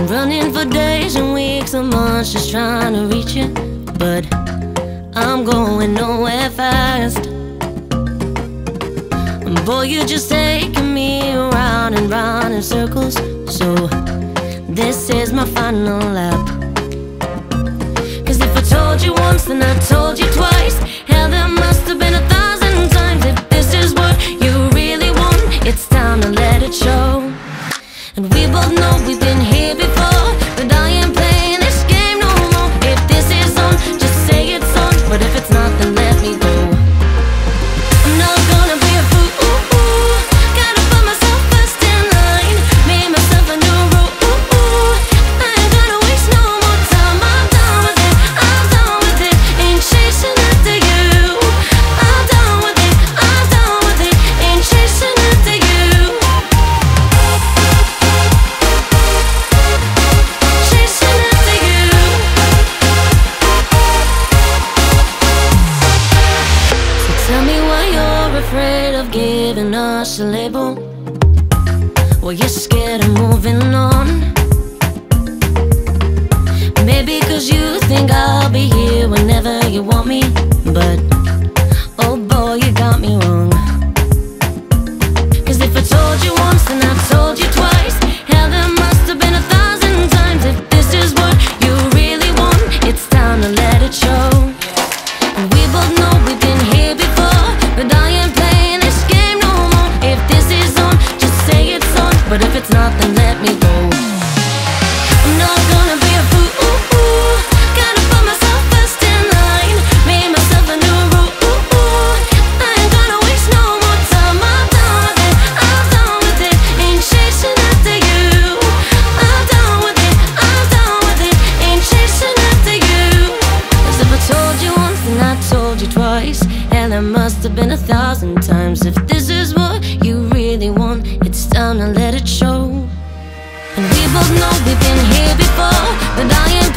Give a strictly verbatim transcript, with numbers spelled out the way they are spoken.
Been running for days and weeks and months just trying to reach you, but I'm going nowhere fast. Boy, you're just taking me around and round in circles. So this is my final lap. Cause if I told you once, then I told you twice. Hell, there must have been a thousand times. If this is what you really want, it's time to let it show. And we both know we've been here before, but I ain't playing this game no more. If this is on, just say it's on. But if it's not, then let me go. I'm not gonna be a fool. Gotta put myself first in line, made myself a new rule. I ain't gonna waste no more time. I'm done with it, I'm done with it. Ain't chasing after you. I'm done with it, I'm done with it. Ain't chasing after you. Chasing after you. So tell me why you're afraid of giving us a label. Well, you're scared of moving on. Maybe cause you think I'll be here whenever you want me, but oh boy, you got me wrong. Cause if I told you once, then I told you twice. Hell, there must have been a thousand times. If this is what you really want, it's time to let it show. And we both know we've been here before, but I ain't playing this game no more. If this is on, just say it's on. But if it's not, then let me go. I'm not gonna be a fool. Gotta put myself first in line, made myself a new rule. I ain't gonna waste no more time. I'm done with it, I'm done with it. Ain't chasing after you. I'm done with it, I'm done with it. Ain't chasing after you. Cause if I told you once, then I told you twice. And there must have been a thousand times. If this is what you really want, it's time to let it show. And we both know we've been here before, but I ain't